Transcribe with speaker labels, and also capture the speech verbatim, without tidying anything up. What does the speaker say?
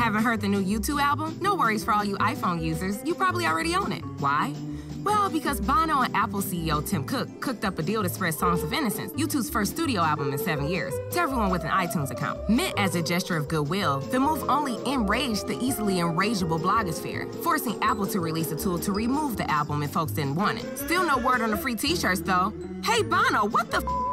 Speaker 1: Haven't heard the new U two album? No worries for all you iPhone users. You probably already own it. Why? Well, because Bono and Apple C E O Tim Cook cooked up a deal to spread Songs of Innocence, U two's first studio album in seven years, to everyone with an iTunes account. Meant as a gesture of goodwill, the move only enraged the easily enrageable blogosphere, forcing Apple to release a tool to remove the album if folks didn't want it. Still no word on the free t-shirts, though. Hey, Bono, what the f